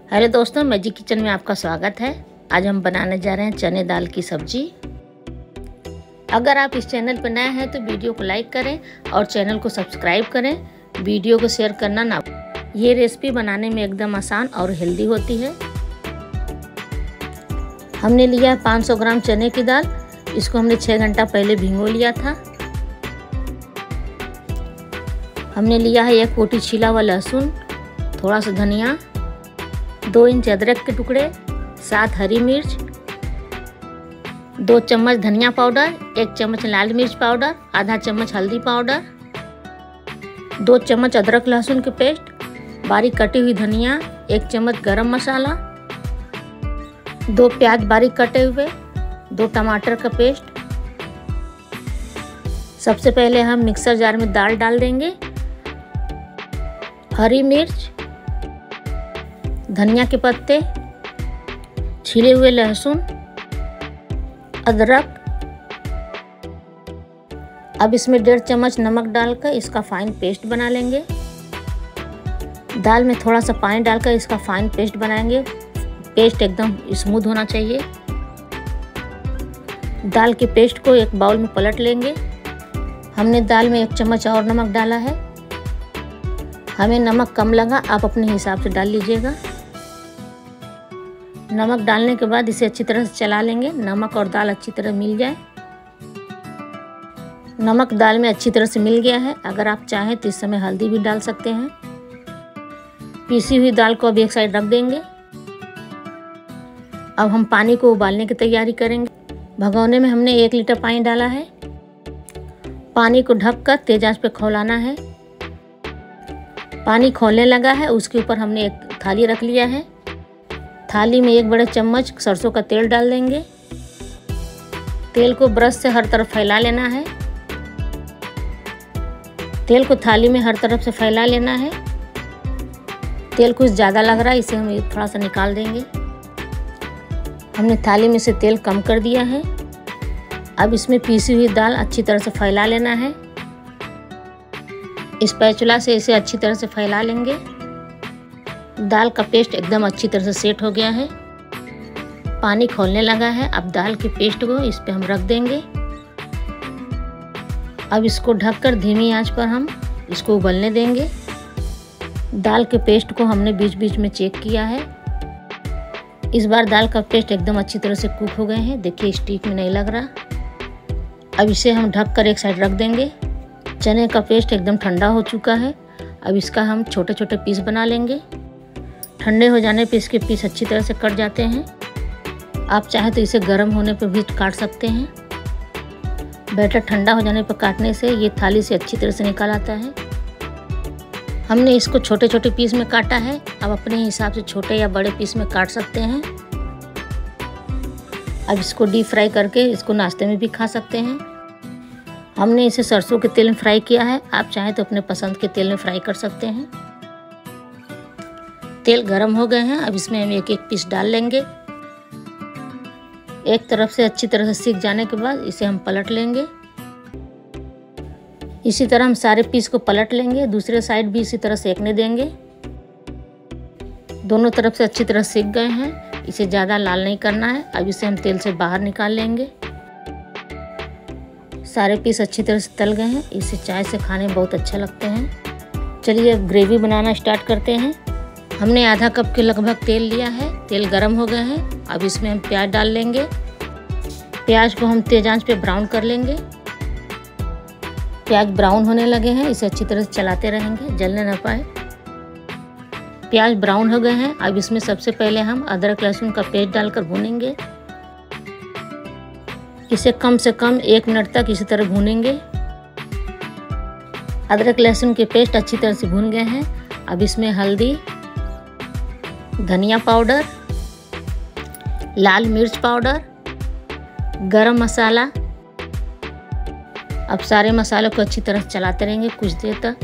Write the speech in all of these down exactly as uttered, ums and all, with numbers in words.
Hello दोस्तों, magic kitchen में आपका स्वागत है। आज हम बनाने जा रहे हैं चने दाल की सब्जी। अगर आप इस चैनल पर नए हैं तो वीडियो को लाइक करें और चैनल को सब्सक्राइब करें। वीडियो को शेयर करना ना। ये रेसिपी बनाने में एकदम आसान और हेल्दी होती है। हमने लिया है पाँच सौ ग्राम चने की दाल। इसको हमने छः घंटा पहले भिगो लिया था। हमने लिया है एक पोटी छिला हुआ लहसुन, थोड़ा सा धनिया, दो इंच अदरक के टुकड़े, सात हरी मिर्च, दो चम्मच धनिया पाउडर, एक चम्मच लाल मिर्च पाउडर, आधा चम्मच हल्दी पाउडर, दो चम्मच अदरक लहसुन के पेस्ट, बारीक कटी हुई धनिया, एक चम्मच गरम मसाला, दो प्याज बारीक कटे हुए, दो टमाटर का पेस्ट। सबसे पहले हम मिक्सर जार में दाल डाल देंगे। हरी मिर्च, धनिया के पत्ते, छिले हुए लहसुन, अदरक। अब इसमें डेढ़ चम्मच नमक डालकर इसका फाइन पेस्ट बना लेंगे। दाल में थोड़ा सा पानी डालकर इसका फाइन पेस्ट बनाएंगे। पेस्ट एकदम स्मूथ होना चाहिए। दाल के पेस्ट को एक बाउल में पलट लेंगे। हमने दाल में एक चम्मच और नमक डाला है। हमें नमक कम लगा, आप अपने हिसाब से डाल लीजिएगा। नमक डालने के बाद इसे अच्छी तरह से चला लेंगे। नमक और दाल अच्छी तरह मिल जाए। नमक दाल में अच्छी तरह से मिल गया है। अगर आप चाहें तो इस समय हल्दी भी डाल सकते हैं। पीसी हुई दाल को अब एक साइड रख देंगे। अब हम पानी को उबालने की तैयारी करेंगे। भगोने में हमने एक लीटर पानी डाला है। पानी को ढककर तेज आंच पर खौलाना है। पानी खौलने लगा है, उसके ऊपर हमने एक थाली रख लिया है। थाली में एक बड़े चम्मच सरसों का तेल डाल देंगे। तेल को ब्रश से हर तरफ फैला लेना है। तेल को थाली में हर तरफ से फैला लेना है। तेल कुछ ज़्यादा लग रहा है, इसे हम थोड़ा सा निकाल देंगे। हमने थाली में से तेल कम कर दिया है। अब इसमें पीसी हुई दाल अच्छी तरह से फैला लेना है। स्पैचुला से इसे अच्छी तरह से फैला लेंगे। दाल का पेस्ट एकदम अच्छी तरह से सेट हो गया है। पानी खौलने लगा है। अब दाल के पेस्ट को इस पे हम रख देंगे। अब इसको ढककर धीमी आंच पर हम इसको उबलने देंगे। दाल के पेस्ट को हमने बीच बीच में चेक किया है। इस बार दाल का पेस्ट एकदम अच्छी तरह से कुक हो गए हैं। देखिए स्टिक में नहीं लग रहा। अब इसे हम ढककर एक साइड रख देंगे। चने का पेस्ट एकदम ठंडा हो चुका है। अब इसका हम छोटे छोटे पीस बना लेंगे। ठंडे हो जाने पे इसके पीस अच्छी तरह से कट जाते हैं। आप चाहे तो इसे गर्म होने पर भी काट सकते हैं। बैटर ठंडा हो जाने पर काटने से ये थाली से अच्छी तरह से निकल आता है। हमने इसको छोटे छोटे पीस में काटा है। अब अपने हिसाब से छोटे या बड़े पीस में काट सकते हैं। अब इसको डीप फ्राई करके इसको नाश्ते में भी खा सकते हैं। हमने इसे सरसों के तेल में फ्राई किया है। आप चाहें तो अपने पसंद के तेल में फ्राई कर सकते हैं। तेल गरम हो गए हैं। अब इसमें हम एक एक पीस डाल लेंगे। एक तरफ से अच्छी तरह से सीख जाने के बाद इसे हम पलट लेंगे। इसी तरह हम सारे पीस को पलट लेंगे। दूसरे साइड भी इसी तरह सेकने देंगे। दोनों तरफ से अच्छी तरह सीख गए हैं। इसे ज़्यादा लाल नहीं करना है। अब इसे हम तेल से बाहर निकाल लेंगे। सारे पीस अच्छी तरह से तल गए हैं। इसे चाय से खाने में बहुत अच्छा लगते हैं। चलिए अब ग्रेवी बनाना स्टार्ट करते हैं। हमने आधा कप के लगभग तेल लिया है। तेल गरम हो गए हैं। अब इसमें हम प्याज डाल लेंगे। प्याज को हम तेज आंच पे ब्राउन कर लेंगे। प्याज ब्राउन होने लगे हैं। इसे अच्छी तरह से चलाते रहेंगे, जलने ना पाए। प्याज ब्राउन हो गए हैं। अब इसमें सबसे पहले हम अदरक लहसुन का पेस्ट डालकर भूनेंगे। इसे कम से कम एक मिनट तक इसी तरह भूनेंगे। अदरक लहसुन के पेस्ट अच्छी तरह से भून गए हैं। अब इसमें हल्दी, धनिया पाउडर, लाल मिर्च पाउडर, गरम मसाला। अब सारे मसालों को अच्छी तरह से चलाते रहेंगे कुछ देर तक।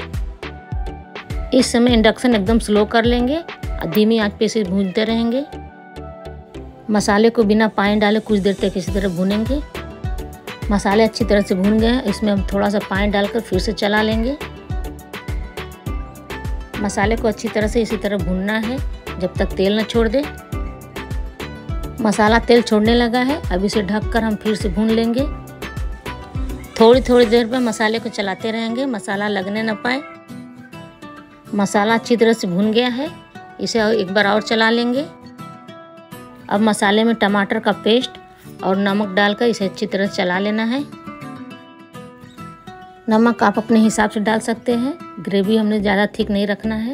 इस समय इंडक्शन एकदम स्लो कर लेंगे और धीमी आंच पे इसे भूनते रहेंगे। मसाले को बिना पानी डाले कुछ देर तक इसी तरह भूनेंगे। मसाले अच्छी तरह से भून गए हैं। इसमें हम थोड़ा सा पानी डालकर फिर से चला लेंगे। मसाले को अच्छी तरह से इसी तरह भूनना है। जब तक तेल न छोड़ दे। मसाला तेल छोड़ने लगा है, अब इसे ढककर हम फिर से भून लेंगे। थोड़ी थोड़ी देर पर मसाले को चलाते रहेंगे, मसाला लगने न पाए। मसाला अच्छी तरह से भून गया है, इसे एक बार और चला लेंगे। अब मसाले में टमाटर का पेस्ट और नमक डालकर इसे अच्छी तरह से चला लेना है। नमक आप अपने हिसाब से डाल सकते हैं, ग्रेवी हमने ज़्यादा थिक नहीं रखना है।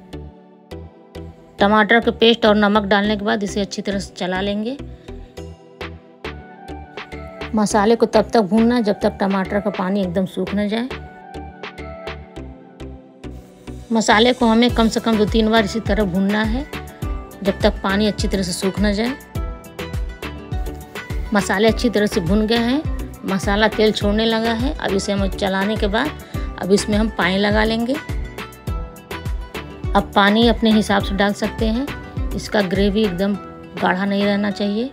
टमाटर के पेस्ट और नमक डालने के बाद इसे अच्छी तरह से चला लेंगे। मसाले को तब तक भूनना जब तक टमाटर का पानी एकदम सूख न जाए। मसाले को हमें कम से कम दो तीन बार इसी तरह भूनना है जब तक पानी अच्छी तरह से सूख न जाए। मसाले अच्छी तरह से भुन गए हैं, मसाला तेल छोड़ने लगा है। अब इसे हम चलाने के बाद अब इसमें हम पानी लगा लेंगे। अब पानी अपने हिसाब से डाल सकते हैं, इसका ग्रेवी एकदम गाढ़ा नहीं रहना चाहिए।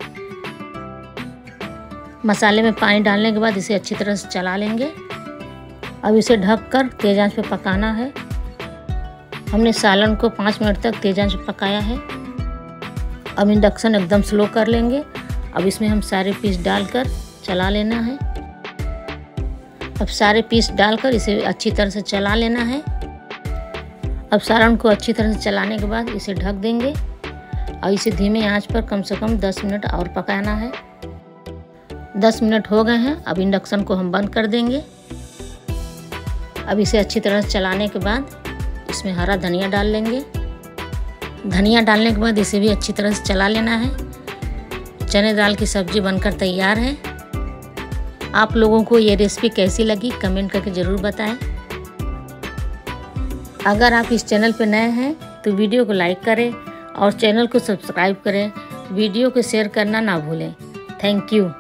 मसाले में पानी डालने के बाद इसे अच्छी तरह से चला लेंगे। अब इसे ढककर तेज आंच पे पकाना है। हमने सालन को पाँच मिनट तक तेज आंच पे पकाया है। अब इंडक्शन एकदम स्लो कर लेंगे। अब इसमें हम सारे पीस डालकर चला लेना है। अब सारे पीस डालकर इसे अच्छी तरह से चला लेना है। अब सालन को अच्छी तरह से चलाने के बाद इसे ढक देंगे और इसे धीमे आंच पर कम से कम दस मिनट और पकाना है। दस मिनट हो गए हैं, अब इंडक्शन को हम बंद कर देंगे। अब इसे अच्छी तरह से चलाने के बाद इसमें हरा धनिया डाल लेंगे। धनिया डालने के बाद इसे भी अच्छी तरह से चला लेना है। चने दाल की सब्ज़ी बनकर तैयार है। आप लोगों को ये रेसिपी कैसी लगी कमेंट करके ज़रूर बताएं। अगर आप इस चैनल पर नए हैं तो वीडियो को लाइक करें और चैनल को सब्सक्राइब करें। वीडियो को शेयर करना ना भूलें। Thank you.